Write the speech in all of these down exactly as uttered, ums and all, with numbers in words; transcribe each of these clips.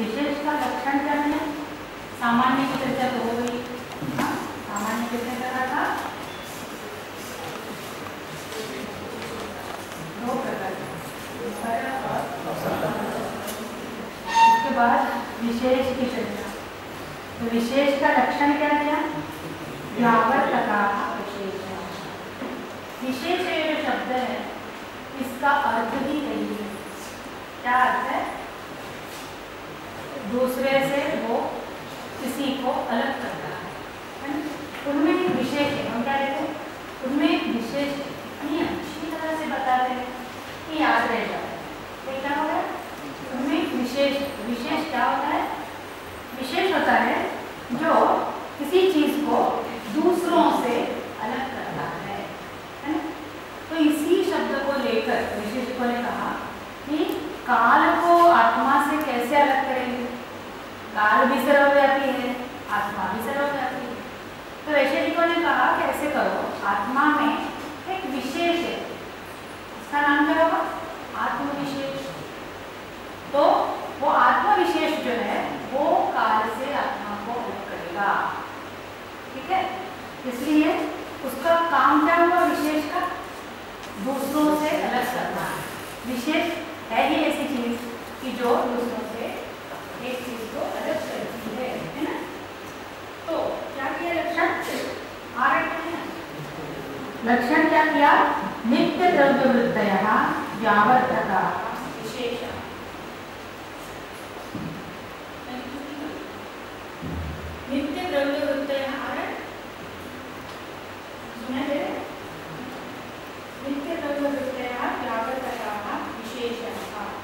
विशेष का लक्षण क्या है? सामान्य की चर्चा तो हो गई। हाँ, सामान्य किसने करा था? दो प्रकार उसके बाद विशेष की चर्चा। तो विशेष का लक्षण क्या दिया? व्यावर्तका विशेष। विशेष ये जो शब्द है इसका अर्थ ही यही है। क्या अर्थ है? दूसरे से वो किसी को अलग करता है। उनमें एक विशेष है। हम क्या कहते हैं? उनमें एक विशेष इतनी अच्छी तरह से बताते हैं कि याद रह जाए। तो क्या होता है? उनमें एक विशेष विशेष क्या होता है? विशेष होता है जो किसी चीज को दूसरों से अलग करता है, है ना? तो इसी शब्द को लेकर विशेषज्ञों ने कहा कि काल को आत्मा से कैसे अलग करेंगे? काल भी सर्वव्यापी है, आत्मा भी सर्वव्यापी है। तो वैशेषिकों ने कहा कैसे करो? आत्मा में एक विशेष है, इसका नाम क्या होगा? आत्मविशेष। तो वो आत्मविशेष जो है वो काल से आत्मा को अलग करेगा। ठीक है? इसलिए उसका काम क्या हुआ? विशेष का दूसरों से अलग करना है। विशेष है ही ऐसी चीज कि जो दूसरों से एक चीज को अलग करती है, है ना? तो क्या किया लक्षण? आ रहे हैं लक्षण क्या किया? नित्य द्रव्य वृत्तयः व्यावर्तका विशेष। नित्य द्रव्य वृत्तयः आ रहे? सुना दे? नित्य द्रव्य वृत्तयः व्यावर्तका विशेषः।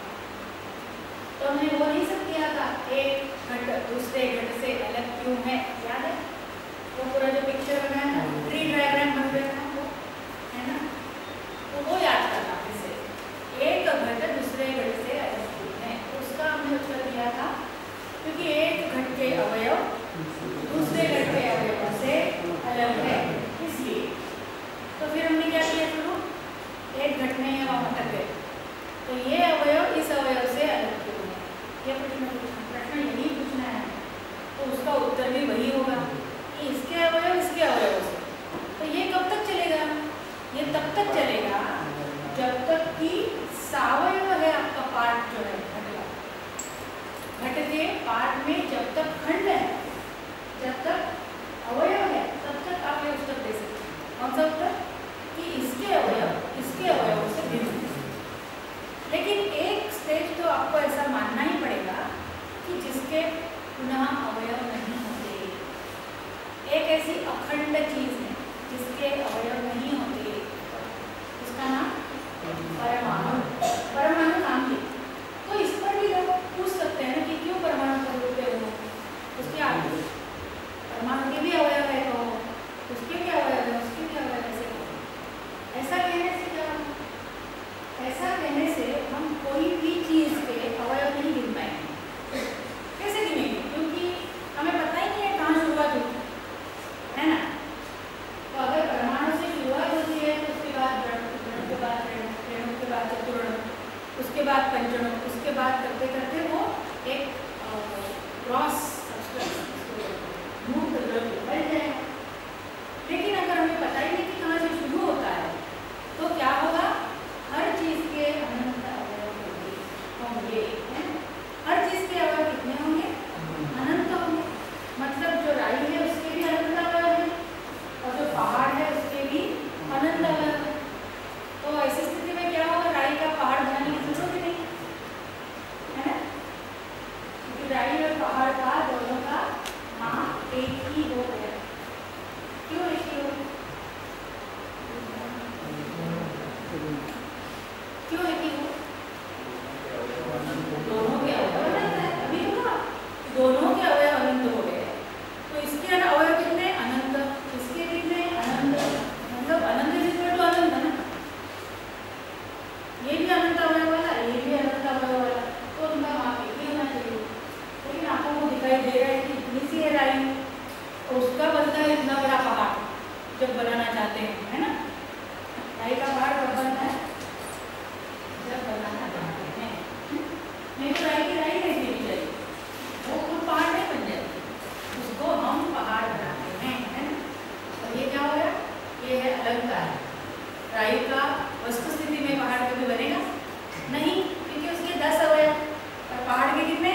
तो हमने वो नहीं सब किया था, एक घट दूसरे घट से अलग क्यों है? याद है? वो पूरा जो पिक्चर बनाया था, ट्री डायग्राम बन गया था वो, है ना? तो वो याद करना फिर से। एक घट दूसरे घट से अलग क्यों है? तो उसका हमने उत्तर दिया था क्योंकि एक घट के अवयव दूसरे घट के अवयवों से अलग है, इसलिए। तो फिर हमने क्या किया? शुरू एक घट में हम अटक गए, तो ये अवयव इस अवयव से अलग क्यों है? ये प्रश्न प्रश्न यही पूछना है। तो उसका उत्तर भी वही होगा कि इसके अवयव इसके अवयव से। तो ये कब तक चलेगा? ये तब तक चलेगा जब तक कि सावयव है आपका पार्ट जो है घट का। घट के पार्ट में जब तक खंड है, जब तक अवयव है, तब तक आप ये उत्तर दे सकते हैं। कौन सा उत्तर? कि इसके अवयव इसके अवयव से भिन्न है। लेकिन एक स्टेज तो आपको ऐसा मानना ही पड़ेगा कि जिसके पुनः अवयव नहीं होते। एक ऐसी अखंड चीज है जिसके अवयव नहीं होते, उसका नाम परमाणु। परमाणु नाम है। तो इस पर भी लोग पूछ सकते हैं कि क्यों परमाणु का रूप है वो? उसके आगे परमाणु के भी अवयव है, तो उसके क्या अवयव है? उसके क्या अवयव? ऐसे ऐसा कहने से क्या? ऐसा कहने से हम कोई भी चीज के अवयव नहीं गिन पाएंगे। कैसे गिनेंगे? क्योंकि हमें पता ही नहीं है कहाँ शुरुआत होती है, ना? तो अगर परमाणु से शुरुआत होती है तो उसके बाद के बाद रेणु के बाद चतुर्णु, उसके बाद पंचणु, उसके बाद करते करते वो एक क्रॉस मुक्त द्रव्य बन जाएगा। लेकिन अगर हमें पता ही नहीं कि कहाँ से शुरू होता है तो क्या होगा? हर चीज के अनंत अवयव होंगे। हर चीज के अवयव कितने होंगे? अनंत होंगे। मतलब जो राई है उसके भी अनंत अवयव है और जो पहाड़ है उसके भी अनंत अवयव है। तो ऐसी स्थिति में क्या होगा? राई का पहाड़ बनाने की जरूरत ही नहीं, है ना? क्योंकि राई और पहाड़ का दोनों का हाँ एक ही हो गया। क्यों एक ही हो? क्यों एक ही हो? दोनों के अवयव अनंत है। अभी होगा दोनों के अवयव अनंत हो गए। तो इसके अवयव कितने? अनंत। इसके कितने? अनंत। मतलब अनंत इक्वल टू अनंत है ना? ये भी अनंत अवयव वाला, ये भी अनंत अवयव वाला, तो उनका माप एक ही होना चाहिए। लेकिन आपको वो दिखाई दे रहा है कि इतनी सी है राई और उसका बनता है इतना बड़ा पहाड़ जब बनाना चाहते हैं, है ना? राई का पहाड़ कब बनता है? जब बनाना चाहते हैं। नहीं तो राई की राई नहीं देनी चाहिए। ये है अलंकार। रायु का वस्तु स्थिति में पहाड़ कभी बनेगा नहीं, क्योंकि उसके दस अवयव और पहाड़ के कितने,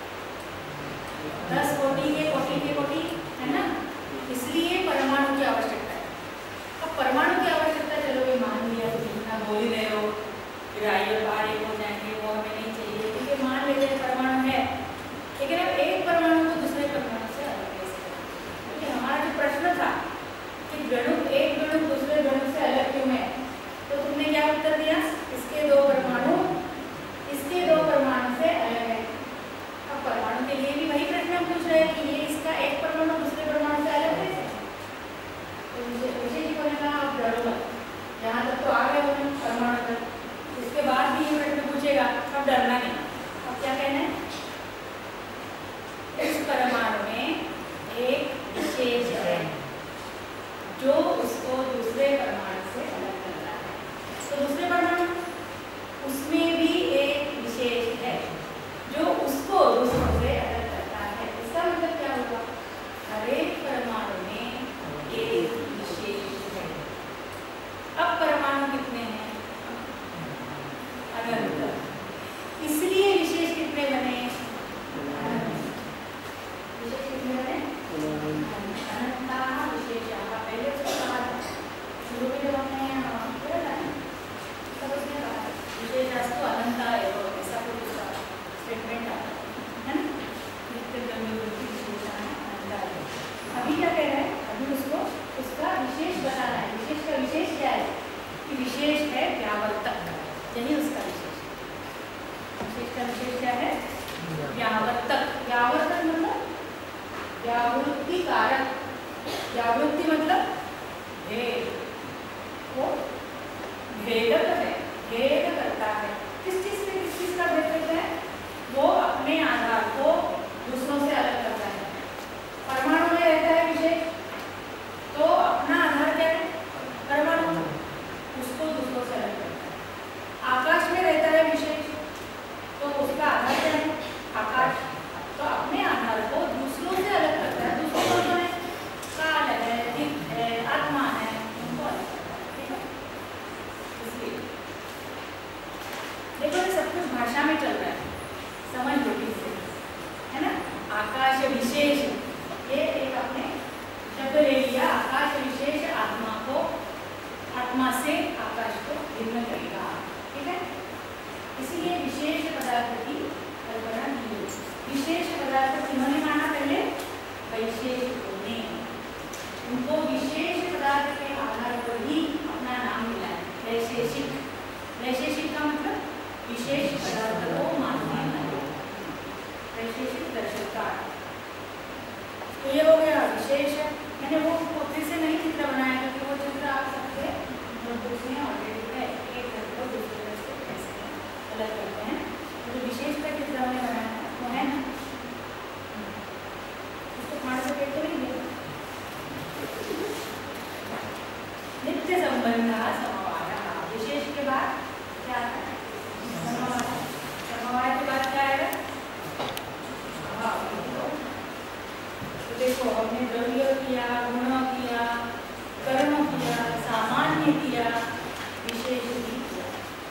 दस कोटि के कोटि के कोटि, है ना। इसलिए परमाणु की आवश्यकता है। अब परमाणु की आवश्यकता चलो ये मान लिया, तो जितना बोल ही रहे हो रायु और पहाड़ एक हो जाएंगे, वो हमें नहीं चाहिए, क्योंकि मान लेते हैं परमाणु है, लेकिन अब एक परमाणु को दूसरे परमाणु से अलग कैसे करें? क्योंकि हमारा जो प्रश्न था कि गणु एक गणु दूसरे गणु से अलग क्यों है, तो तुमने क्या उत्तर दिया, इसके दो परमाणु इसके दो परमाणु से अलग है। अब परमाणु के लिए भी वही प्रश्न हम पूछ रहे हैं कि ये इसका एक परमाणु दूसरे परमाणु से अलग कैसे? तो विशेष जी को कहा आप डरो मत, यहाँ तक तो आ गए हो परमाणु तक, इसके बाद भी ये प्रश्न पूछेगा, अब डरना नहीं। अब क्या कहना है, इस परमाणु में एक विशेष है जो उसको दूसरे परमाणु से अलग करता है। तो दूसरे परमाणु उसमें भी एक विशेष है जो उसको दूसरों से अलग करता है। इसका मतलब क्या हुआ, हर एक परमाणु में एक विशेष है। अब परमाणु कितने हैं, अनंत, इसलिए विशेष कितने बने, विशेष कितने बने, अनंता विशेषा। पहले उसको कहा था शुरू में जब हमने तब उसने कहा विशेषास्तु अनंता एवं, ऐसा कुछ उसका स्टेटमेंट आता है ना, नित्य ब्रह्मवृत्ति विशेषा अनंता एवं। अभी क्या कह रहा है, अभी उसको उसका विशेष बताना है। विशेष का विशेष क्या है, कि विशेष है व्यावर्तक, यही उसका विशेष। विशेष का विशेष क्या है, व्यावर्तक। व्यावर्तक मतलब व्यावृत्ति कारक, व्यावृत्ति मतलब भेद, वो भेदक है, भेद करता है। किस चीज से किस चीज का भेद करता है, वो अपने आधार को दूसरों से अलग करता है। परमाणु में रहता है विशेष, तो अपना आधार क्या है, परमाणु, उसको दूसरों से अलग करता है। आकाश में रहता है विशेष, तो उसका आधार क्या है, आकाश, तो अपने आधार को दूसरों से अलग करता है। दूसरों को है काल है, दिक है, आत्मा है, उनको अलग करता है, ठीक है। इसलिए देखो ये सब कुछ भाषा में चल रहा है, समझ लो ठीक से, है ना। आकाश विशेष, ये एक अपने शब्द ले लिया, आकाश विशेष आत्मा को, आत्मा से आकाश को भिन्न करेगा, ठीक है। इसीलिए विशेष पदार्थ की कल्पना की है। विशेष पदार्थ किन्होंने माना, पहले वैशेषिकों ने, उनको विशेष पदार्थ के आधार पर ही अपना नाम मिला है वैशेषिक। वैशेषिक का मतलब विशेष पदार्थ को मानने वाले, वैशेषिक दर्शनकार। तो ये हो गया विशेष। मैंने वो फिर से नहीं चित्र बनाया, क्योंकि वो चित्र आप सबके नोटबुक्स में ऑलरेडी है, एक घर को दूसरे से कैसे अलग करते हैं। तो विशेष का चित्र हमने बनाया वो है ना, उसको फाड़ से पेट तो नहीं दिया। नित्य संबंध समवाय, विशेष के बाद क्या आता है, समवाय। समवाय के बाद क्या आएगा, तो देखो हमने द्रव्य किया, गुण किया, कर्म किया, सामान्य किया, विशेष भी किया।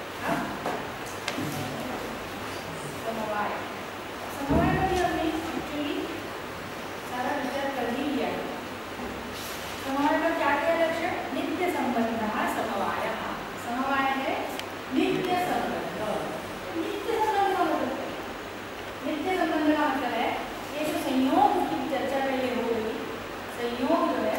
समवाय, समवाय का भी हमने एक्चुअली सारा विचार कर ही लिया है। समवाय का क्या क्या लक्षण, नित्य संबंध समवाय। समवाय है नित्य संबंध। नित्य संबंध का मतलब है, नित्य संबंध का मतलब है ये जो संयोग की चर्चा पहले हो गई, संयोग जो है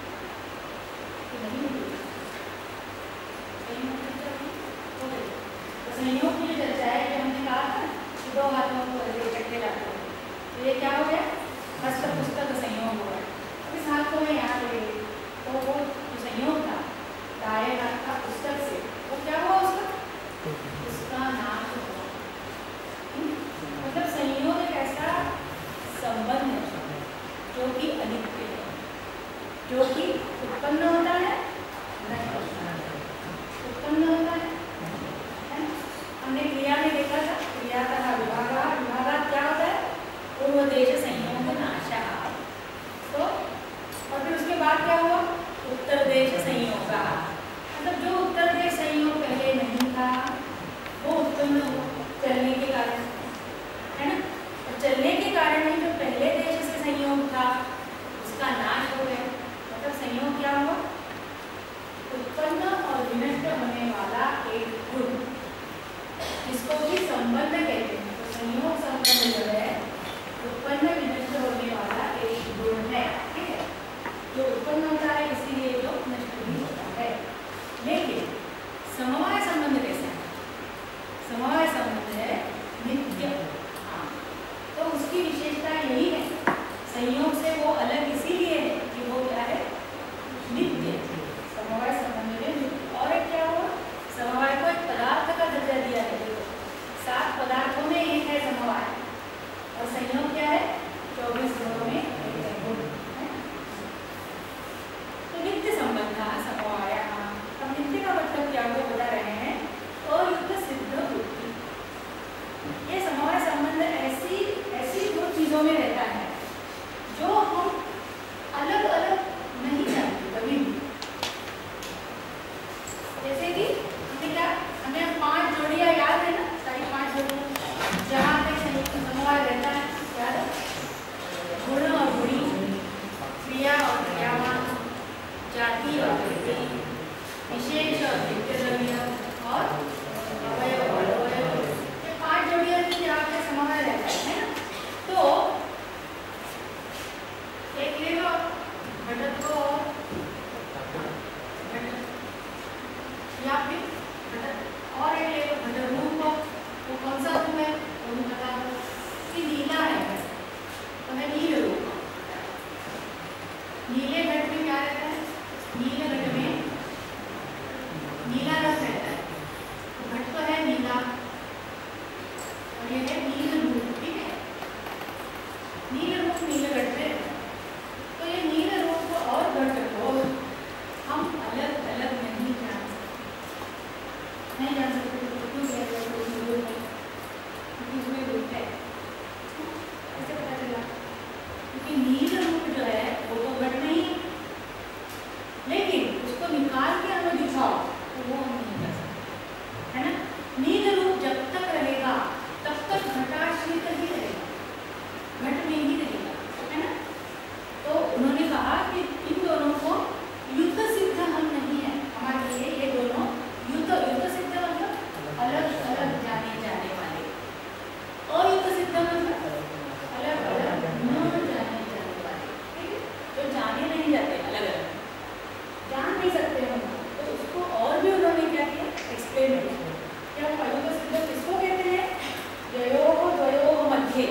नहीं हुई, संयोग चर्चा हो गई, तो संयोग की जो चर्चा है कि हमने कहा था कि दो हाथों को इकट्ठे लाते हैं, तो ये क्या हो गया, हस्त पुस्तक संयोग हुआ है। अब इस हाथ को मैं यहाँ ले गई, तो वो जो संयोग था दाएं हाथ का पुस्तक से, वो क्या हुआ, उसका उसका नाश हुआ। मतलब संयोग एक ऐसा संबंध है जो कि अनित्य है, जो कि उत्पन्न होता है, उत्पन्न होता है, है? हमने क्रिया में देखा था, क्रिया का विभागा, विभागा क्या होता है, पूर्व देश संयोग नाशः। तो और फिर उसके बाद क्या हुआ, उत्तर कौन सा रूप है वो भी बता दो कि नीला है तो है नील रूप। नीले घट में क्या रहता है? नीले घट में नीला रंग रहता है, तो घट तो है नीला और ये है नील रूप। ठीक है, नील रूप नीले घट में, तो ये नील रूप और घट को हम अलग अलग नहीं जान सकते, नहीं जान सकते क्यों कह रहे हो? क्योंकि इसमें रूप है, ऐसे पता चला क्योंकि नील रूप जो है वो तो घट नहीं है, लेकिन उसको निकाल के हमें दिखाओ तो वो हम नहीं कर सकते, है ना। नील रूप जब तक रहेगा तब तक घटाश्रित ही रहेगा, घट में ही रहेगा, है ना। तो उन्होंने कहा कि इन दोनों को युद्ध सिद्ध हम नहीं है, हमारे लिए ये दोनों युद्ध युद्ध सिद्ध मतलब अलग अलग जाने जाने वाले, अयुद्ध सिद्ध मतलब अलग अलग न जाने जाने वाले। ठीक है, तो जाने नहीं जाते, अलग अलग जान नहीं सकते हम, तो उसको और भी उन्होंने क्या किया, एक्सप्लेन किया। क्या अयुद्ध सिद्ध किसको कहते हैं? द्वयोः द्वयोः मध्ये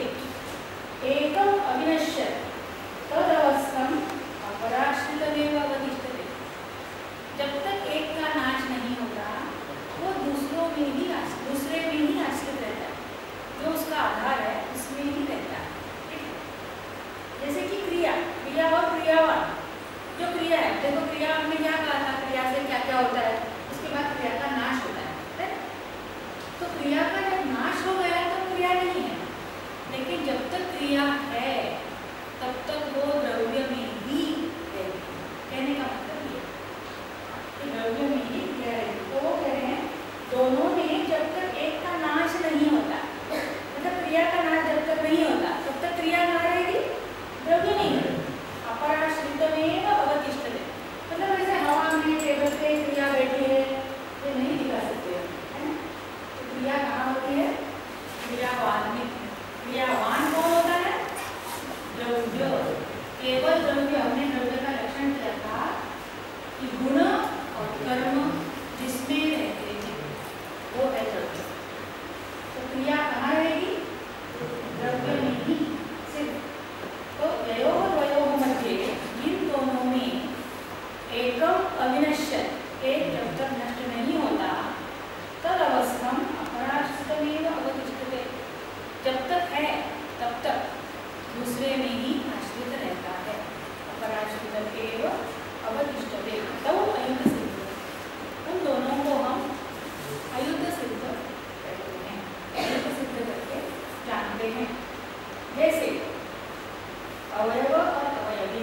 एकम अविनश्य तदवस्थम अपराश्रितमेव अवतिष्ठते। जब तक एक का नाश नहीं होता वो दूसरों में ही दूसरे में ही आश्रित रहता है, जो उसका आधार है उसमें ही रहता है। ठीक है, जैसे कि क्रिया क्रिया और क्रियावान, जो क्रिया है, देखो क्रिया हमने क्या कहा था, क्रिया से क्या क्या होता है, उसके बाद क्रिया का नाश होता है, है? तो क्रिया का जब नाश हो गया तो क्रिया नहीं है, लेकिन जब तक क्रिया है तब तक वो द्रव्य में ही रहेगी। कहने का मतलब ये कि द्रव्य में ही क्रिया रहेगी। तो वो कह रहे हैं दोनों में जब तक एक का नाश नहीं होता, मतलब क्रिया का नाश जब तक नहीं होता तब तक क्रिया ना रहेगी, द्रव्य नहीं रहेगी। अपराश्रितमेव अवतिष्ठते, मतलब ऐसे हवा में टेबल पे क्रिया बैठी है ये नहीं दिखा सकते, है ना। तो क्रिया कहाँ होती है? क्रियावान में। क्रियावान कौन होता है? द्रव्य। केवल द्रव्य, हमने द्रव्य का लक्षण किया था कि गुण और कर्म जिसमें रहते हैं वो है द्रव्य। तो क्रिया कहाँ रहेगी? द्रव्य में ही सिर्फ। तो द्वयोः द्वयोः मध्ये, इन दोनों में एकम अविनश्य, एक जब तक नष्ट नहीं होता तद अवस्थम अपराश्रितमेव अवतिष्ठते, जब तक है तब तक दूसरे में ही आश्रित रहता है। अपराश्रितमेव अवतिष्ठते तो अयुद्ध सिद्ध, उन दोनों को हम अयुद्ध सिद्ध कहते हैं, अयुद्ध सिद्ध करके जानते हैं। जैसे अवयव और अवयवी,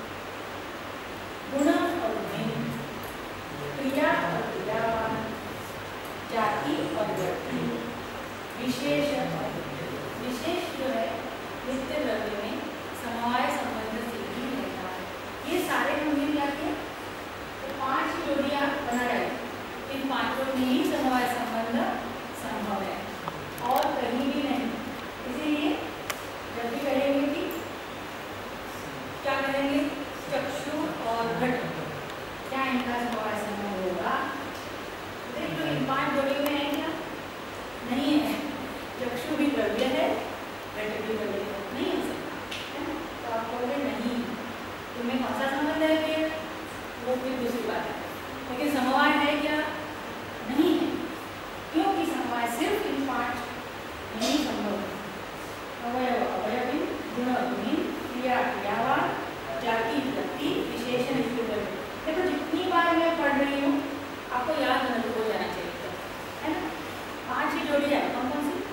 गुण और गुणी, क्रिया और क्रियावान, जाति और व्यक्ति, विशेष और विशेष जो है नित्य द्रव्य में समवाय संबंध से ही रहता है। ये सारे हमने क्या किए, तो पांच जोड़ियां बना डाली, इन पांचों में ही समवाय संबंध संभव है और कहीं भी नहीं। इसीलिए जब भी कहेंगे कि क्या करेंगे, चक्षु और घट, क्या इनका समवाय संबंध होगा? देख लो, इन पांच जोड़ियों में है क्या? नहीं है। चक्षु भी द्रव्य है, घट भी द्रव्य है, नहीं हो सकता, है ना। तो आप बोले नहीं, तुम्हें कौन सा संबंध है फिर? वो फिर दूसरी बात है, लेकिन समवाय है क्या? नहीं है, क्योंकि समवाय सिर्फ इन पांच नहीं संभव है। अवयव अवयवी, गुण गुणी, क्रिया क्रियावान, जाति व्यक्ति, विशेषण विशेषण। देखो जितनी बार मैं पढ़ रही हूँ आपको याद हो जाना चाहिए, है ना। पांच ही जोड़ी है, कौन कौन सी?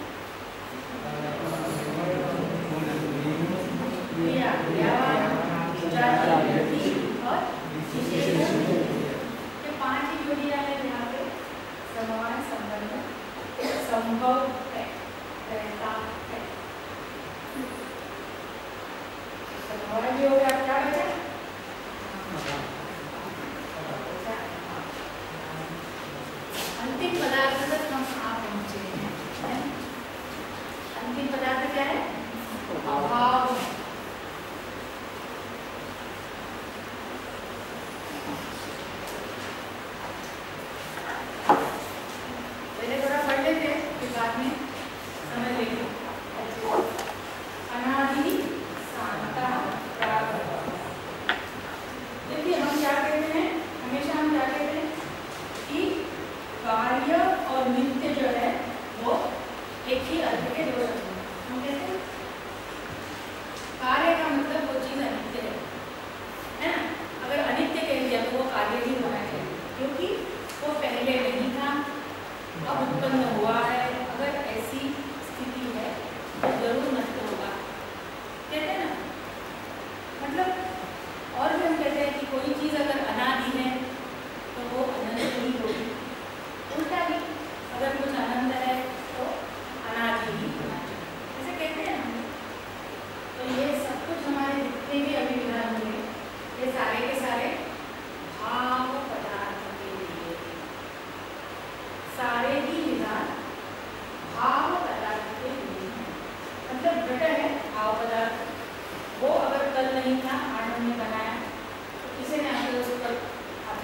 क्रिया क्रियावान, जाति व्यक्ति और विशेषण। ये पांच ही जोड़ियां है यहाँ पे समान संबंध संभव है, रहता है। संभव भी हो गया, क्या बचा? अंतिम पदार्थ तक हम आ पहुंचे हैं। अंतिम पदार्थ क्या है? अभाव। पहले थोड़ा पढ़ लेते हैं, फिर बाद में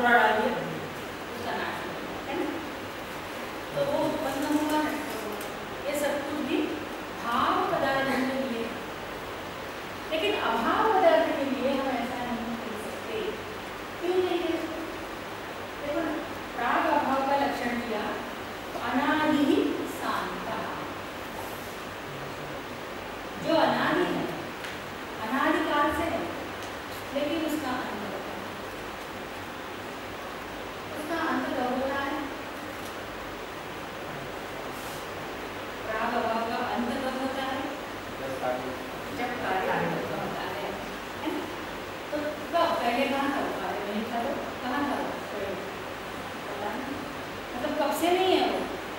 थोड़ा डाल दिया, उसका नाश है ना, तो वो उत्पन्न हुआ है। ये सब कुछ भी भाव पदार्थ के लिए, लेकिन अभाव पदार्थ के लिए हम ऐसा नहीं कर सकते। क्यों नहीं कर सकते? देखो ना, प्राग अभाव का लक्षण दिया, अनादि ही शांता, जो अनादि है, अनादि काल से है, लेकिन उसका अंत होता है। उसका अंत कब होता है? प्राग अभाव का अंत कब होता है? जब कार्य अंत होता है, है ना? तो कब? पहले कहाँ था वो कार्य? नहीं था, तो कहाँ था वो? पता नहीं, मतलब कब से नहीं है वो,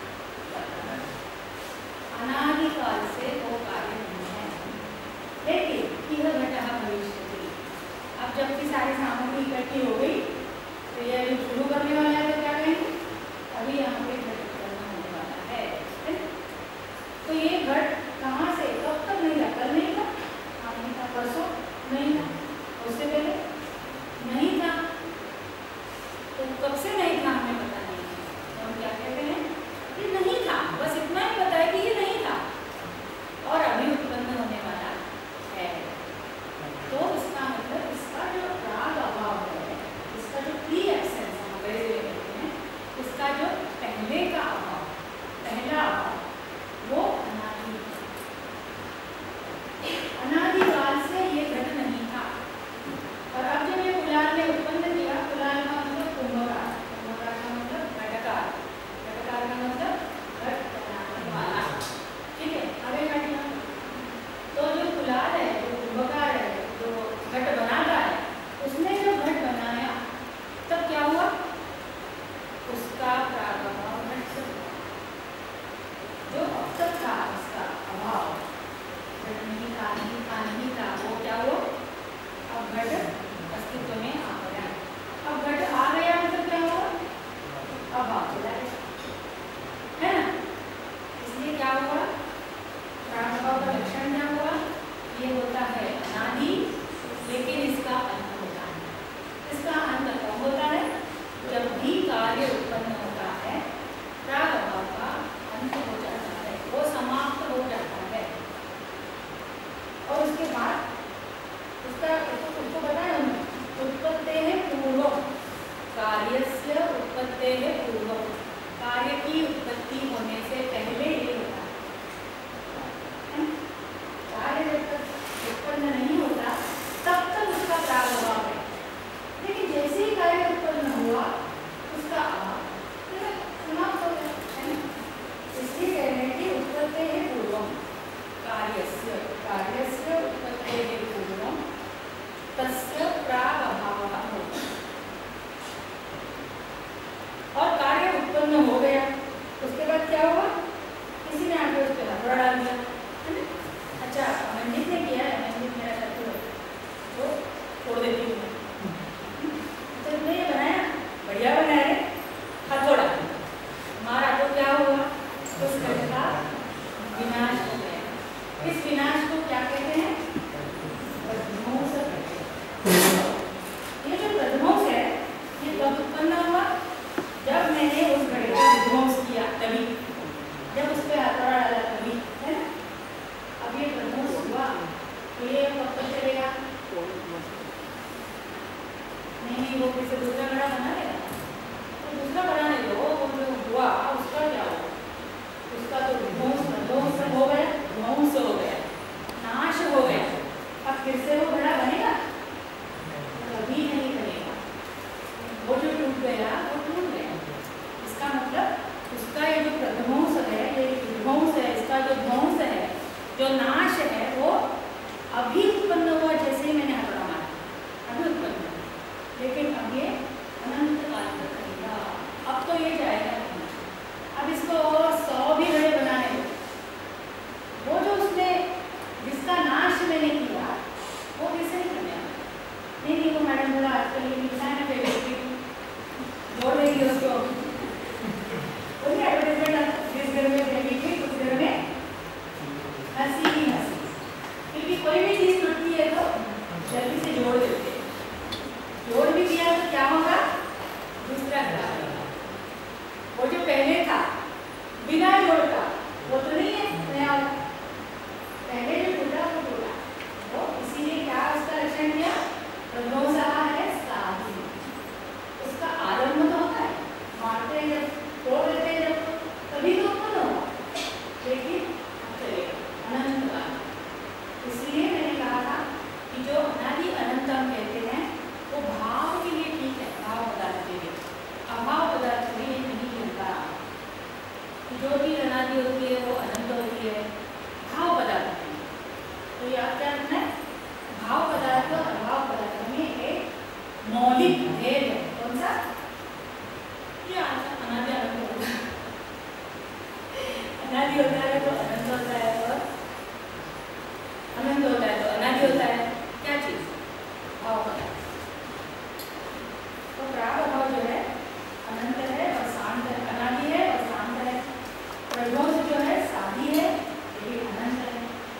अनादि काल से वो कार्य नहीं है। लेकिन यह घटना भविष्य थी, अब जबकि सारी सामग्री इकट्ठी हो गई, तो यह शुरू करने वाला है, तो क्या कहेंगे? अभी यहाँ पे घट करना होने वाला है, है? तो ये घट कहाँ से कब तक नहीं था? कल नहीं था, आज नहीं था, परसों नहीं था, उससे पहले नहीं था, तो कब से नहीं था हमें पता नहीं है। तो हम क्या कहते हैं? ये नहीं था, बस इतना ही पता है कि ये नहीं था और अभी उत्पन्न होने वाला है। तो इसका मतलब इसका जो प्राग अभाव है, इसका जो प्री एब्सेंस हम अंग्रेजी में कहते हैं, इसका जो पहले का अभाव, पहला अभाव, वो अनादि है। अनादि काल से ये घट नहीं था, और अब जब ये कुलाल ने उत्पन्न किया, कुलाल का मतलब कुंभकार, कुंभकार का मतलब घटकार, घटकार का मतलब घट बनाने वाला, ठीक है? आगे घटिया, तो जो कुलाल है, जो कुंभकार है, जो घट बनाता है, उसने जो घट बनाया, तब क्या हुआ? उसका प्राग अभाव घट से हुआ, जो अब तक था उसका अभाव, घट नहीं था, नहीं था, नहीं था, वो क्या हुआ? अब घट अस्तित्व में आ गया। अब घट आ गया मतलब क्या हुआ? अभाव चला गया, है ना? इसलिए क्या हुआ? प्राग अभाव का लक्षण क्या हुआ? ये होता है अनादि, लेकिन इसका अंत होता है। इसका अंत कब होता है? जब भी कार्य उत्पन्न होता है, प्राग अभाव का अंत हो जाता है, वो समाप्त हो जाता है, और उसके बाद उसका उसको बताया हमने, उत्पत्ति है पूर्वम, कार्यस्य उत्पत्ति है पूर्वम, कार्य की उत्पत्ति होने से पहले ये होता है। कार्य जब तक उत्पन्न नहीं होता, तब तक उसका प्राग अभाव है, लेकिन जैसे ही कार्य उत्पन्न हुआ, उसका अभाव समाप्त हो गया, है ना? इसलिए कह रहे हैं कि उत्पत्ति है पूर्वम कार्यस्य, कार्यस्य उत्पत्ति है पूर्वम तस्य प्राग अभावः होता। और कार्य उत्पन्न हो गया, उसके बाद क्या हुआ? किसी ने आगे उस पर हथौड़ा डाल दिया, है ना? अच्छा, मंजित ने किया है, मंजित मेरा शत्रु है, तो छोड़ देती हूँ मैं। तो तुमने ये बनाया, बढ़िया बनाया है, हथौड़ा मारा तो क्या हुआ? उस घट का विनाश हो गया। इस विनाश को क्या कहते हैं? प्रध्वंस कहते हैं। ये जो प्रध्वंस है, ये कब उत्पन्न हुआ? जब मैंने उस घड़े का विध्वंस किया, तभी, जब उस पर हथौड़ा डाला तभी, है ना? अब ये प्रध्वंस हुआ, तो ये कब तक चलेगा? अनादि होता है तो अनंत होता है, और अनंत होता है तो अनादि होता है। क्या चीज? भाव पदार्थ। तो प्रागभाव जो है अनंत है और शांत है, अनादि है और शांत है। प्रध्वंस जो है सादी है, ये भी अनंत है।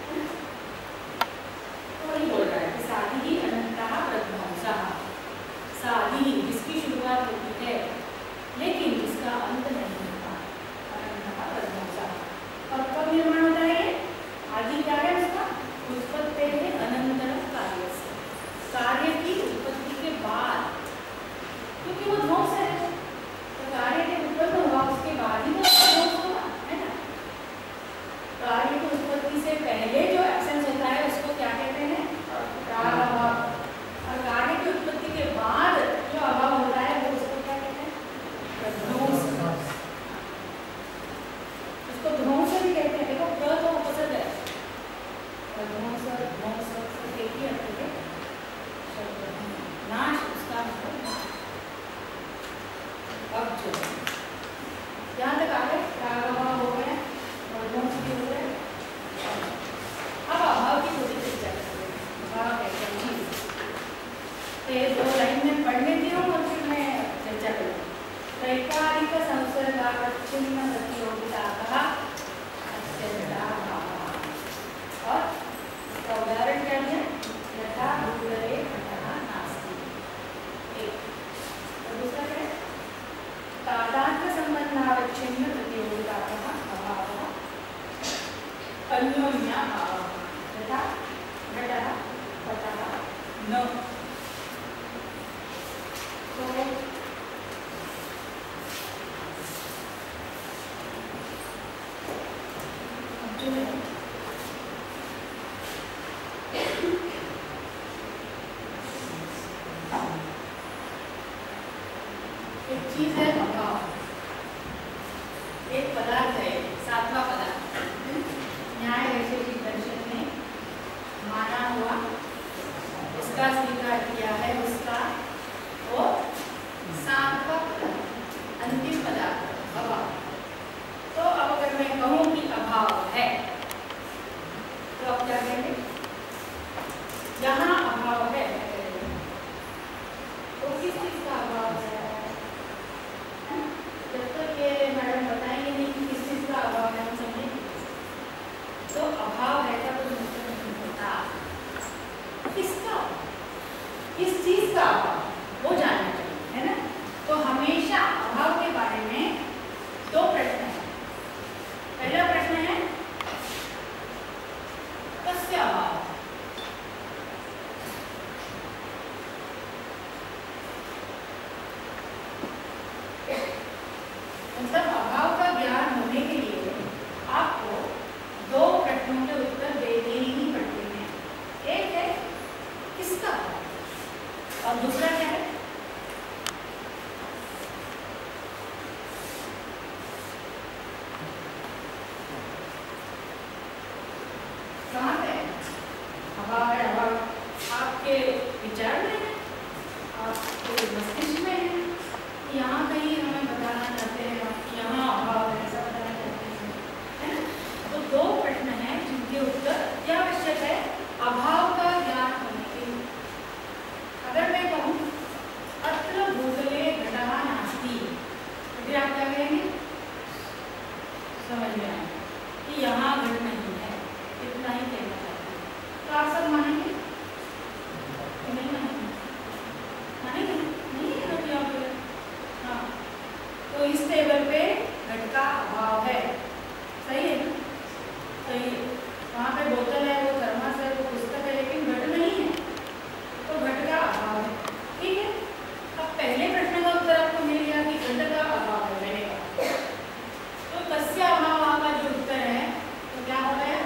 तो वही बोल रहा है कि सादी ही अनंतः प्रध्वंसः, सादी ही जिसकी शुरुआत होती है लेकिन जिसका अंत नहीं होता, अनंतः प्रध्वंसः। और कब निर्माण होता है ये? आदि क्या है उसका? उत्पत्ति है अनंतरम कार्य से, कार्य की उत्पत्ति के बाद, क्योंकि वो ध्वंस है तो कार्य के उत्पन्न हुआ उसके बाद ही तो ध्वंस होगा, है ना। कार्य की उत्पत्ति से पहले जो एब्सेंस होता है उसको क्या कहते हैं? प्रागभाव। और कार्य की उत्पत्ति के बाद जो अभाव होता है वो उसको क्या कहते हैं? प्रध्वंस। उसको ध्वंस भी कहते हैं। देखो प्र तो उपसर्ग है, प्रध्वंस ध्वंस सब एक ही अर्थ है। नाश उसका मतलब नाश। अब जो यहाँ तक आ गए, प्रागभाव हो गया और ध्वंस भी हो गया। अब अभाव की थोड़ी चर्चा करते हैं। अभाव है क्या चीज? तो ये दो लाइन में पढ़ लेती हूँ और फिर मैं चर्चा करूँगी। त्रैकारिक संसर्गावच्छिन्न प्रतियोगितातः अत्यजडाभावः। और इसका उदाहरण क्या दिया? यथा भूतले घटः नास्ति। एक और दूसरा क्या है? तादात्म्य संबंधावच्छिन्न प्रतियोगितातः अभावः अन्योन्याभावः। यथा घटः पटः न। तो अब जो है एक चीज है अभाव, एक पदार्थ है, सातवां पदार्थ न्याय वैशेषिक दर्शन में माना हुआ, इसका स्वीकार किया है उसका वो सातवां पदार्थ, अंतिम पदार्थ अभाव। तो अब अगर मैं कहूँ कि अभाव है तो अब क्या कहेंगे? जहाँ अभाव है तो किस चीज का अभाव है? जब तक ये मैडम बताएंगे नहीं कि किस चीज का अभाव है हम समझेंगे तो अभाव है का कुछ मतलब नहीं होता। किसका, किस चीज का अभाव वो जानना चाहिए, है ना। तो हमेशा अभाव के बारे में दो प्रश्न है। पहला प्रश्न है कस्य अभाव, मतलब अभाव का ज्ञान होने के लिए आपको दो प्रश्नों के उत्तर देने ही पड़ते हैं। एक है किसका अभाव और दूसरा क्या है? कहाँ पे अभाव है? अभाव आपके विचार में है, आपके मस्तिष्क में है, यहाँ कहीं हमें बताना चाहते हैं कि यहाँ अभाव है, ऐसा बताना चाहते हैं, है ना। तो दो प्रश्न हैं जिनके उत्तर क्या आवश्यक है? अभाव का ज्ञान होने के लिए। अगर मैं कहूँ अत्र भूतले घटः नास्ति तो फिर आप क्या कहेंगे? समझ में आए कि यहाँ घट नहीं है, इतना ही कहना चाहते हैं। तो आप सब मानेंगे कि नहीं मानेंगे? मानेंगे नहीं है घट यहाँ पे। हाँ, तो इस टेबल पे घट का अभाव है, सही है ना? सही है। वहाँ पे बोतल है, वो थर्मस है, वो पुस्तक है, लेकिन घट नहीं है, तो घट का अभाव है। ठीक है। अब पहले प्रश्न का उत्तर आपको मिल गया कि घट का अभाव है, मैंने कहा। तो कस्य अभाव का जो उत्तर है तो क्या हो गया?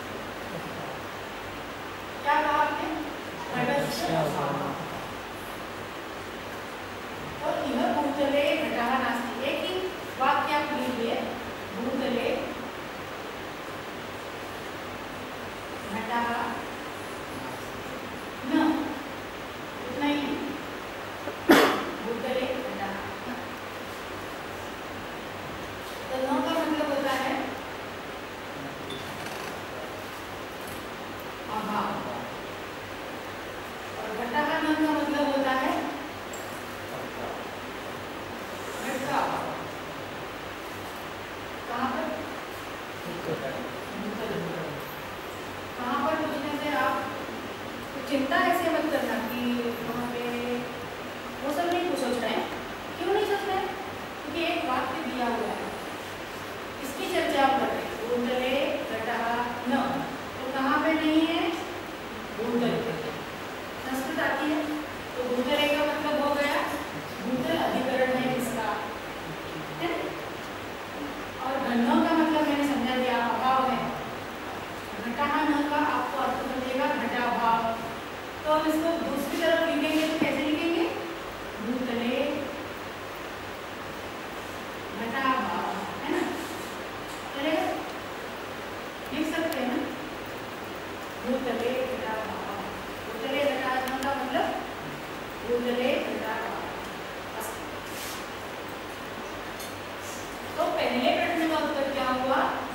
क्या कहा आपने? घटस्य अभाव। और यह भूतले घटः नास्ति, एक ही वाक्य आप लीजिए, भूतले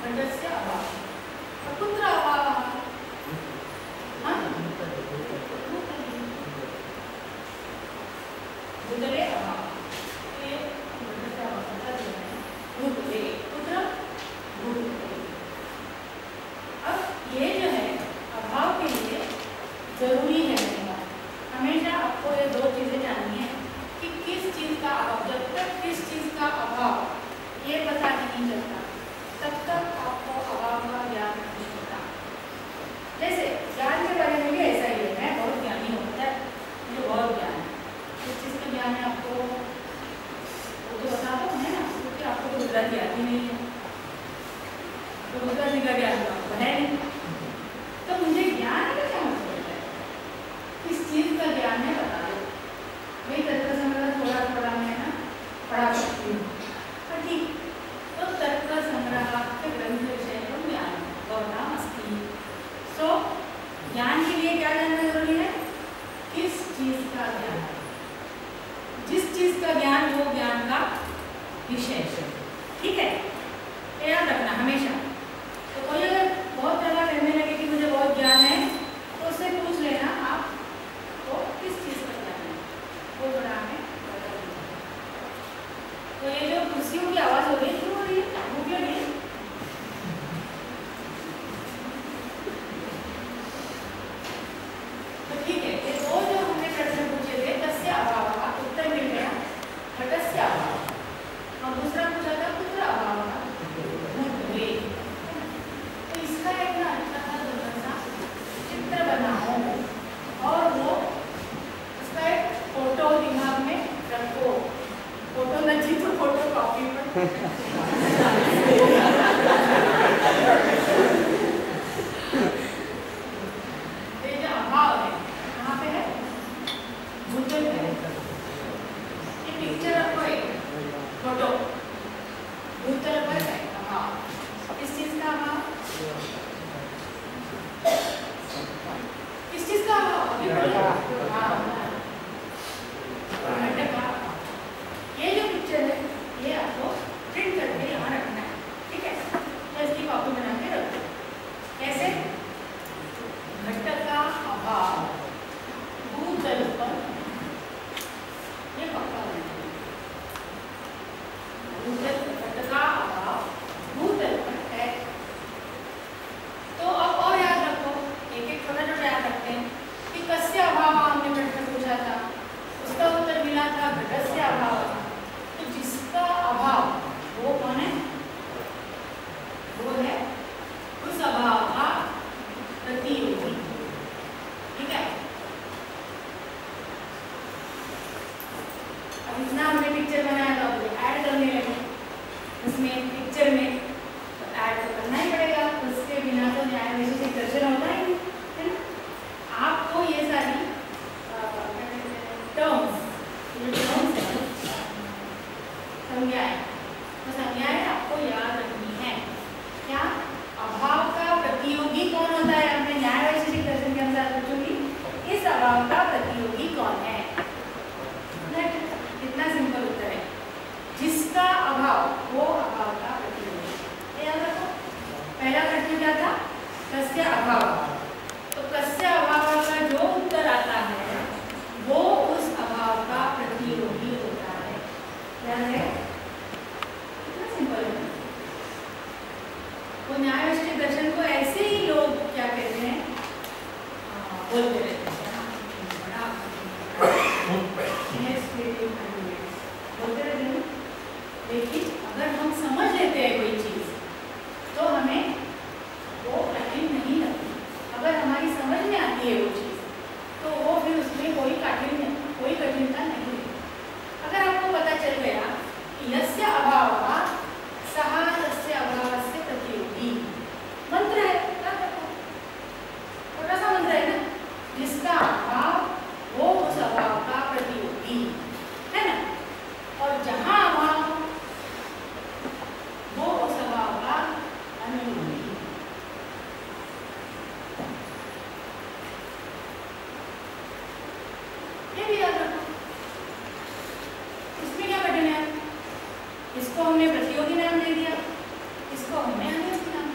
घटस्य अभावः। कुत्र अभावः? भूतले अभावः। भूतले कुत्र? भूतले। अब ये जो है अभाव के लिए जरूरी है हमेशा आपको ये दो चीजें जाननी है कि किस चीज का अभाव, जब तक किस चीज का अभाव ये पता नहीं चलता तब तक आपको अभाव का ज्ञान नहीं होता। जैसे ज्ञान के बारे में भी ऐसा ही है, मैं बहुत ज्ञानी होता है, मुझे बहुत ज्ञान है, किस चीज का ज्ञान है आपको वो तो बता दो है ना, क्योंकि आपको तो गुजराती आती नहीं है, तो गुजराती का ज्ञान तो आपको है नहीं, तो मुझे ज्ञान का क्या मतलब होता है, किस चीज का ज्ञान है बता दो। वही तर्क संग्रह थोड़ा थोड़ा मैं ना पढ़ा सकती हूँ, ठीक। तो तर्क संग्रह के ग्रंथ विषय को ज्ञान गौरव अस्ति। सो ज्ञान के लिए क्या जानना जरूरी है? किस चीज का ज्ञान, जिस चीज का ज्ञान वो ज्ञान का विषय, ठीक है, याद रखना हमेशा। तो कोई अगर बहुत ज्यादा कहने लगे कि मुझे बहुत ज्ञान है तो उससे पूछ लेना आप तो किस चीज का ज्ञान है, वो बड़ा हमें बता देना। तो ये जो कुर्सियों की आवाज हो रही है क्यों हो रही है? भूख लगी है? तो ठीक है, ये दो जो हमने प्रश्न पूछे थे, तस्य अभावः उत्तर मिल गया घटस्य अभावः, और दूसरा पूछा था कुत्र अभावः भूतले। तो इसका एक ना अच्छा सा सुंदर सा चित्र बनाओ और वो उसका एक फोटो दिमाग में रखो, फोटो न जी तो फोटो कॉपी पर ये जो अभाव है कहाँ पे है? भूतल पे है। ये पिक्चर रखो, एक फोटो भूतल पर है अभाव। किस चीज का अभाव? किस चीज का अभाव? घट का। ये जो पिक्चर है ये आपको प्रिंट करके यहाँ रखना है, ठीक है, तो इसकी कॉपी बना के रख दो। कैसे? घट का अभाव भूतल पर, ये पक्का है, भूतल घट का अभाव भूतल पर है। तो अब और याद रखो, एक एक छोटा छोटा याद रखते हैं कि कस्य अभाव हमने प्रश्न पूछा था, उसका उत्तर मिला था घटस्य अभाव। तो जिसका अभाव वो कौन है? वो है उस अभाव का प्रतियोगी, ठीक है। अब इतना हमने पिक्चर बनाया था, ऐड करने लगे उसमें पिक्चर में, तो ऐड तो करना ही पड़ेगा, उसके बिना तो न्याय वैशेषिक दर्शन होता ही नहीं, है ना। आपको ये सारी टर्म्स संज्ञाएं, तो संज्ञाएं आपको याद रखनी है। क्या? अभाव का प्रतियोगी कौन होता है? अपने न्याय वैशेषिक दर्शन के अनुसार पूछूंगी, इस अभाव का प्रतियोगी कौन है? इतना सिंपल उत्तर है, जिसका अभाव वो अभाव का प्रतियोगी। याद रखो, पहला प्रश्न क्या था? कस्य अभाव। तो कस्य अभाव का जो उत्तर आता है वो उस अभाव का प्रतियोगी होता है। याद है? कितना सिंपल है। वो न्याय वैशेषिक दर्शन को ऐसे ही लोग क्या कहते हैं, बोलते रहते हैं, बोलते रहते हैं। लेकिन अगर हम समझ लेते हैं कोई चीज तो हमें वो कठिन नहीं लगती। अगर हमारी समझ में आती है वो चीज तो वो फिर उसमें कोई कठिन कोई कठिनता नहीं है। अगर आपको पता चल गया कि यस्य अभावः सः तस्य अभावस्य प्रतियोगी, मंत्र है, क्या करता है? छोटा सा मंत्र है ना, जिसका अभाव वो उस अभाव का प्रतियोगी है ना, और जहां अभाव वो उस अभाव का अनुयोगी। ये भी याद रखो। इसमें क्या कठिन है? इसको हमने प्रतियोगी नाम दे दिया, इसको हमने अनुयोगी नाम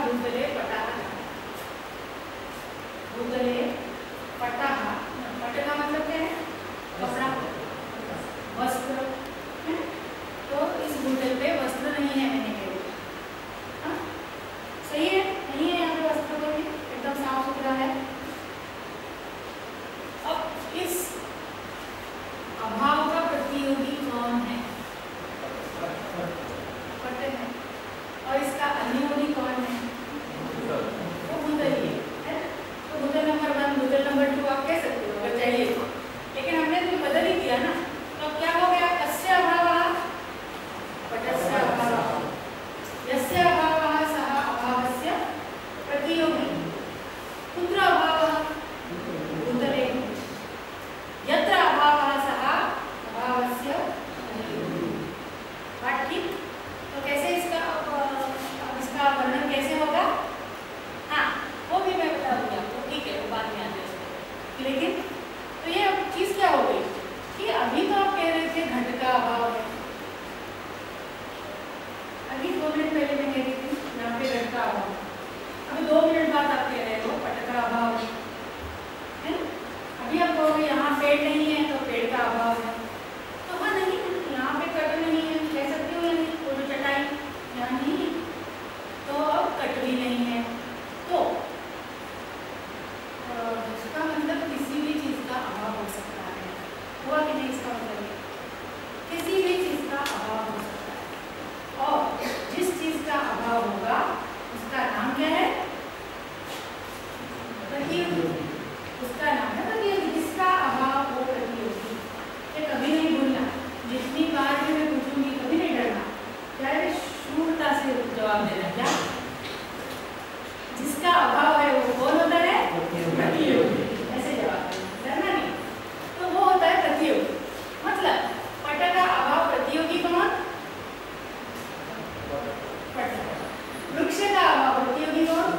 भूतले पटाः। भूतले पटाः, पट का मतलब क्या है? कपड़ा, वस्त्र है। तो इस भूतल पे वस्त्र नहीं है, मैंने कह दिया। हाँ सही है, नहीं है यहाँ पे वस्त्र कोई भी, एकदम साफ सुथरा है। अब इस अभाव का प्रतियोगी कौन है? पट है। और इसका अधियोगी कौन है? वो भूतल ही है। तो भूतल नंबर वन, भूतल नंबर टू आप कह सकते हो अगर चाहिए तो, लेकिन हमने तो बदल ही दिया ना। तो अब क्या हो गया? कस्य अभावः? पटस्य अभावः। यस्य अभावः सः अभावस्य प्रतियोगी। कुत्र अभावः? भूतले। यत्र अभावः सः अभावस्य प्रतियोगी। बात ठीक? तो कैसे इसका अब इसका वर्णन कैसे होगा? हाँ वो भी मैं बताऊंगी आपको, ठीक है, वो बाद में आते हैं। लेकिन तो ये अब चीज क्या हो गई कि अभी तो आप कह रहे थे घट का अभाव है, अभी दो मिनट पहले मैं कह रही थी यहाँ पे घट का अभाव, अभी दो मिनट बाद आप कह रहे हो पट का अभाव है, है? अभी आप कहोगे यहाँ पेड़ नहीं है तो पेड़ का अभाव है। तो हाँ नहीं, यहाँ पे कट नहीं है कह सकती हो या नहीं? वो जो चटाई यहाँ नहीं है तो अब कट भी नहीं है। तो इसका मतलब किसी भी चीज का अभाव हो सकता है। हुआ कि नहीं? इसका मतलब किसी भी चीज का अभाव हो सकता है, और जिस चीज का अभाव होगा उसका नाम क्या है? प्रतियोगी। उसका नाम है प्रतियोगी। जिसका अभाव हो प्रतियोगी। ये कभी नहीं भूलना, जितनी बार भी मैं पूछूंगी कभी नहीं डरना, चाहे शूरता से जवाब देना। क्या? जिसका अभाव है वो कौन होता है? प्रतियोगी। ऐसे जवाब देना, नहीं तो वो होता है प्रतियोगी। मतलब पट का अभाव प्रतियोगी कौन? पट। वृक्ष का अभाव प्रतियोगी कौन?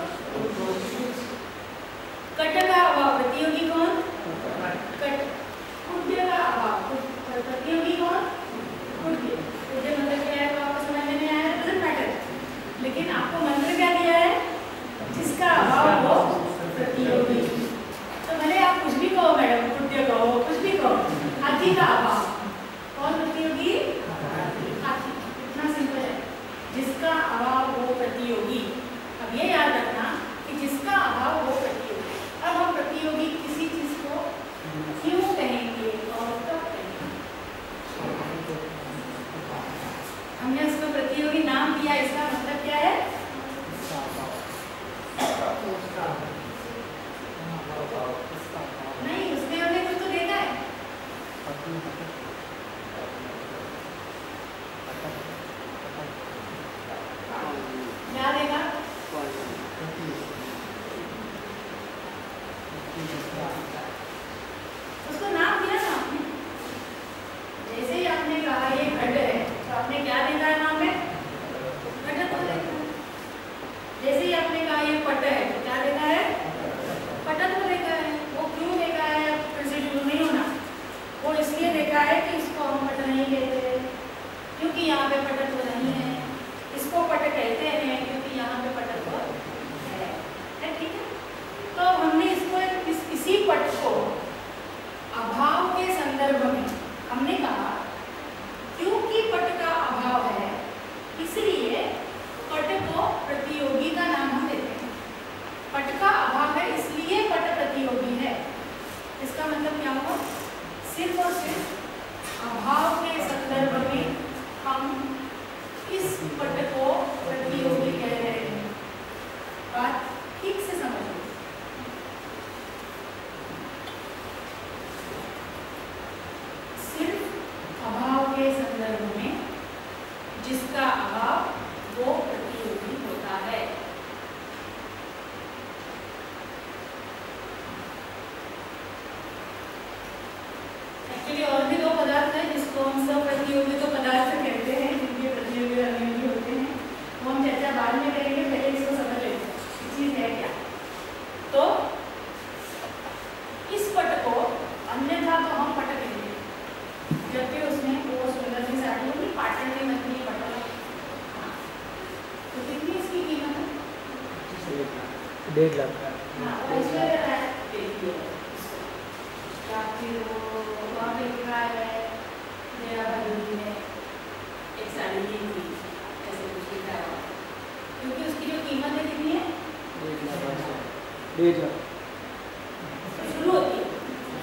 कट का अभाव प्रतियोगी कौन? कट। कुड्य का अभाव प्रतियोगी कौन? कुड्य। कुड्य मतलब क्या है तो आपको समझ में नहीं आया, डजंट मैटर, लेकिन आपको मंत्र क्या दिया है? जिसका अभाव हो प्रतियोगी। तो भले आप कुछ भी कहो मैडम, कुड्य कहो, कुछ भी कहो, हाथी का अभाव कौन प्रतियोगी? हाथी। इतना सिंपल है, जिसका अभाव हो प्रतियोगी। अब ये याद रखना कि जिसका अभाव हो प्रतियोगी। अब हम प्रतियोगी किसी चीज को क्यों कहेंगे और कब कहेंगे? हमने उसको प्रतियोगी नाम दिया, इसका मतलब क्या है? नहीं, उसमें हमने कुछ तो देखा है। क्या देखा? उसको नाम दिया ना आपने। जैसे ही आपने कहा ये घट है तो आपने क्या देखा है नाम में? घटक को देखा। जैसे ही आपने कहा ये पट है तो क्या देखा है? पटक को देखा है। वो क्यों देखा है? फिर से शुरू नहीं होना। वो इसलिए देखा है कि इसको हम पट नहीं कहते क्योंकि यहाँ पे पटक को नहीं है, इसको पट कहते हैं क्योंकि यहाँ पे पटक को है। ठीक है, तो हमने इसको इस, इसी पट को अभाव के संदर्भ में हमने कहा क्योंकि पट का अभाव है इसलिए पट को प्रतियोगी का नाम हम देते हैं। पट का अभाव है इसलिए पट प्रतियोगी है। इसका मतलब क्या हुआ? सिर्फ और सिर्फ अभाव के संदर्भ में हम इस पट को प्रतियोगी कह रहे हैं। बात ठीक से समझो। सिर्फ अभाव के संदर्भ में जिसका अभाव वो प्रतियोगी होता है। एक्चुअली और भी दो पदार्थ हैं जिसको हम सब प्रतियोगी तो पदार्थ कहते हैं, जिनके प्रतियोगी अनियोगी होते हैं। वो हम चर्चा बाद में करेंगे, पहले इसको समझ लेते हैं चीज है क्या। तो इस पट को अन्यथा तो हम पट कहेंगे, जबकि उसमें वो सुंदर सी साड़ी होगी, पाटन में नकली पटल। तो कितनी इसकी कीमत है? डेढ़ लाख का हाँ और इसमें क्या है देखिए या फिर वो वहाँ पे लिखा है मेरा भाई ने एक साड़ी ली थी ऐसे कुछ लिखा है क्योंकि उसकी जो कीमत है कितनी है डेढ़ लाख शुरू होती है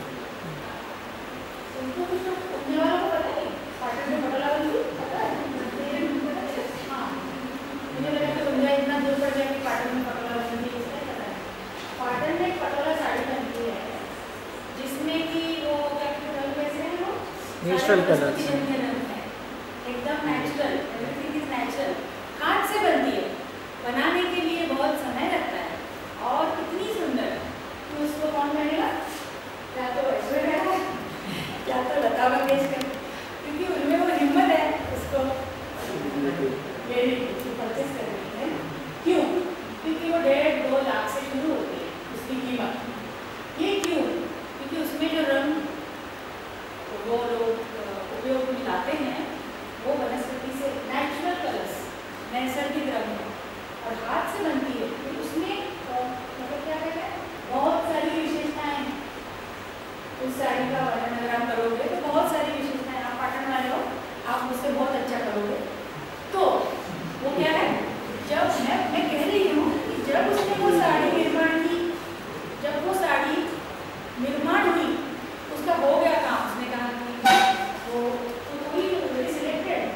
उनको कुछ उठने वालों को पता नहीं पार्टनर में पता लगा पता है हाँ मुझे लगा कि उनका इतना दूर पड़ गया कि पार्टनर में पता लगा इसलिए पता है पार्टनर में एक पटोला साड़ी बनती है जिसमें कि वो क्या कलर कैसे हैं वो नेचुरल कलर एकदम नेचुरल एवरीथिंग इज नेचुरल हाथ से बनती है बनाने के लिए बहुत समय लगता है और कितनी सुंदर तो उसको कौन पहनेगा क्या तो ऐश्वर्या है क्या तो लता मंगेशकर क्योंकि उनमें वो हिम्मत है उसको परचेस करने की है क्यों क्योंकि वो डेढ़ दो लाख से शुरू होती है उसकी कीमत ये क्यों क्योंकि उसमें जो रंग वो लोग उपयोग में लाते हैं वो वनस्पति से नेचुरल कलर्स नैसर्गिक रंग है और हाथ से बनती है तो उसमें मतलब क्या कहते हैं बहुत सारी विशेषताएं हैं उस साड़ी का वर्णन अगर आप करोगे तो बहुत सारी विशेषताएं आप पाटन वाले हो आप उससे बहुत अच्छा करोगे तो वो क्या है जब मैं मैं कह रही हूँ कि जब उसने वो साड़ी निर्माण की जब वो साड़ी निर्माण हुई उसका हो गया काम उसने कहा कि वो तो कोई वेरी सिलेक्टेड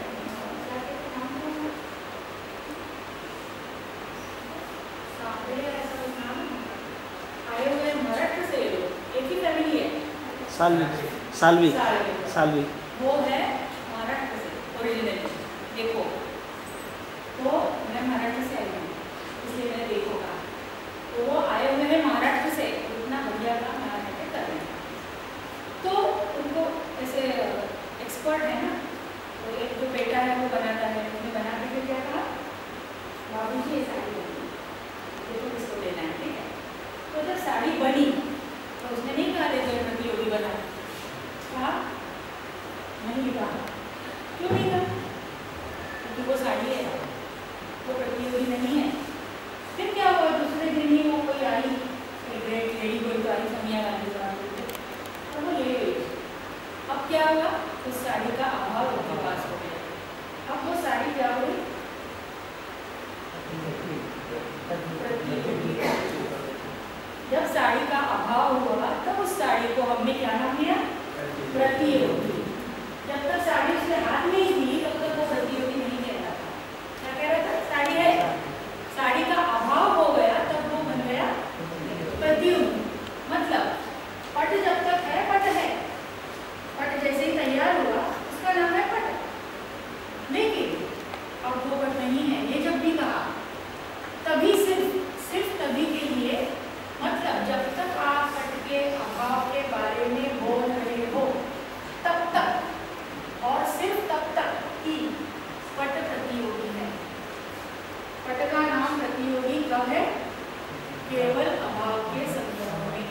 ऐसा नाम आए हुए मराठ से एक ही फैमिली है सालवी सालवी सालवी वो है महाराष्ट्र से ओरिजिनली देखो तो मैं महाराष्ट्र से आई हूँ इसलिए मैंने देखो कहा तो वो आए हुए हैं महाराष्ट्र से इतना बढ़िया काम महाराष्ट्र कर रहे हैं तो उनको ऐसे एक्सपर्ट है ना तो एक जो बेटा है वो बनाता है उसने बना के फिर क्या कहा बाबू जी ये साड़ी बनी देखो किसको लेना है ठीक है तो जब साड़ी बनी तो उसने नहीं कहा देखो प्रतियोगी बना कहा नहीं कहा क्यों नहीं कहा क्योंकि वो साड़ी है वो प्रतियोगी नहीं है फिर क्या हुआ दूसरे दिन ही वो कोई आई ग्रेट लेडी कोई तो आई सोनिया गांधी साहब और वो ले गई अब क्या हुआ उस साड़ी का अभाव उनके पास हो गया अब वो साड़ी क्या हुई जब साड़ी का अभाव हुआ तब उस साड़ी को हमने क्या नाम दिया प्रतियोगी जब तक साड़ी उसके हाथ में ही थी तब तक वो प्रतियोगी नहीं कह रहा था क्या कह रहा था साड़ी है साड़ी का अभाव हो गया तब वो बन गया प्रतियोगी मतलब पट जब तक है पट है पट जैसे ही तैयार हुआ उसका नाम है पट लेकिन अब वो पट नहीं है ये जब भी कहा तभी सिर्फ सिर्फ तभी के लिए मतलब जब तक आप पट के अभाव के बारे में बोल रहे हो तब तक और सिर्फ तब तक ही पट प्रतियोगी है पट का नाम प्रतियोगी कब है केवल अभाव के संदर्भ में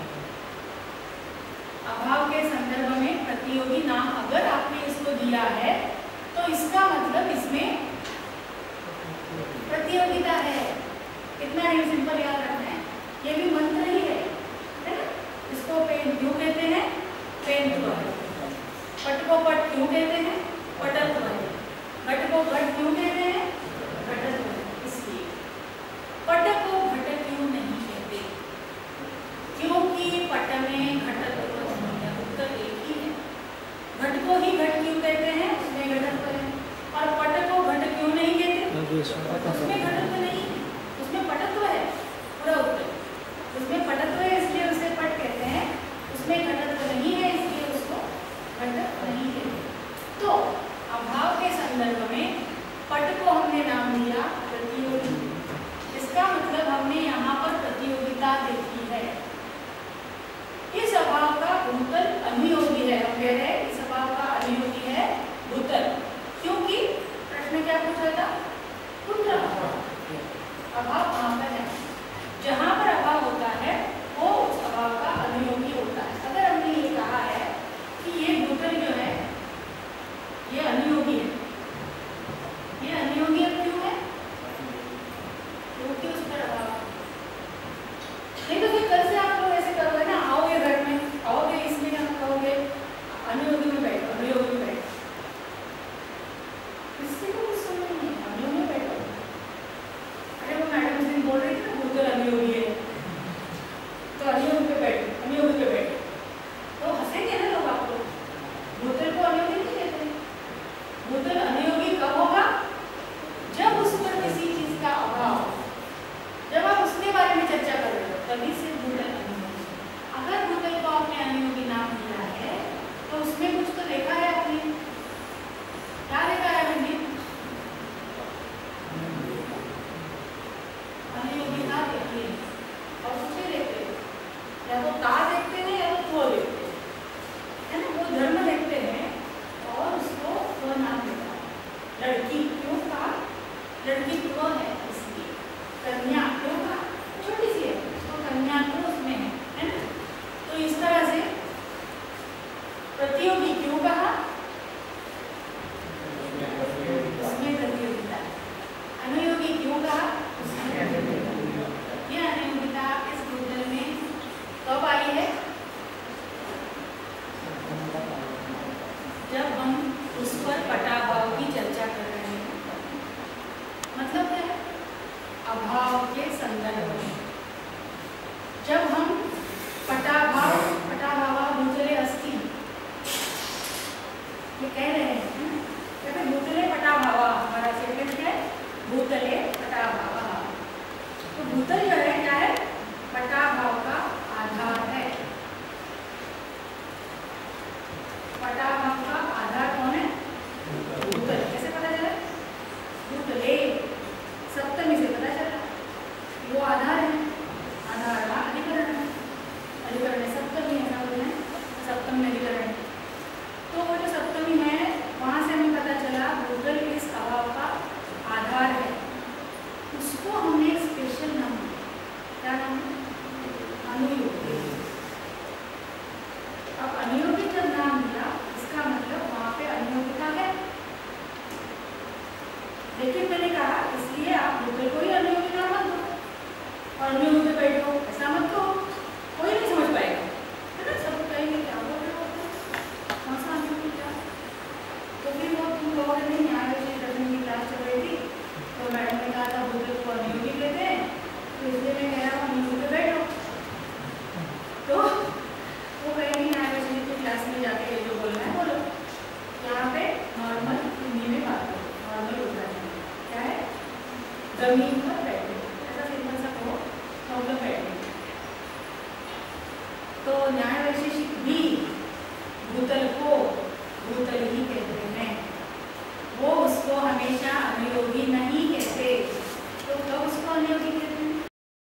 अभाव के संदर्भ में प्रतियोगी नाम अगर आपने इसको दिया है तो इसका मतलब इसमें प्रतियोगिता है कितना ही सिंपल याद रखना है ये भी मंत्र ही है है ना इसको पेन क्यों कहते हैं पेन है पट को पट क्यों कहते हैं पटत्व है घट को घट क्यों कहते हैं घटत्व है इसलिए पट को घट क्यों नहीं कहते क्योंकि पट में घटत्व नहीं है उत्तर एक ही है घट को ही घट क्यों कहते हैं उसमें घटत्व है और पट को घट क्यों नहीं कहते उसमें घटत्व नहीं है उसमें पटत्व है पूरा उत्तर उसमें पटत्व है इसलिए उसे पट कहते हैं उसमें घटत्व नहीं है इसलिए उसको घटक नहीं कहते तो अभाव के संदर्भ में पट आधार है, आधार का अधिकरण है, अधिकरण है सप्तमी है, क्या बोलना है सप्तमी अधिकरण है। तो वो जो सप्तमी है वहाँ से हमें पता चला भूतल इस अभाव का आधार है, उसको हमने एक स्पेशल नाम दिया, क्या नाम है अनुयोगी। अब अनुयोगी जब नाम दिया इसका मतलब वहाँ पे अनुयोगिता है, लेकिन मैंने कहा इसलिए आप भूतल को ही अनुयोगी नाम मत दो और अनुयोगी पे बैठो, ऐसा मत कहो, कोई नहीं समझ पाएगा, है ना, सब कहेंगे क्या बोल रहे हो कौन सा अनुयोगी क्या। तो फिर वो तुम लोगों ने यहाँ पे दसवीं की क्लास चल रही थी तो मैडम ने कहा था भूतल को अनुयोगी कहते हैं, तो इसलिए मैं कह रहा हूँ अनुयोगी पे बैठो। तो वो कहेंगे यहाँ पे तो क्लास में जाके जो बोलना है बोलो, यहाँ पे नॉर्मल हिंदी में बात करो, नॉर्मल होता है क्या है जमीन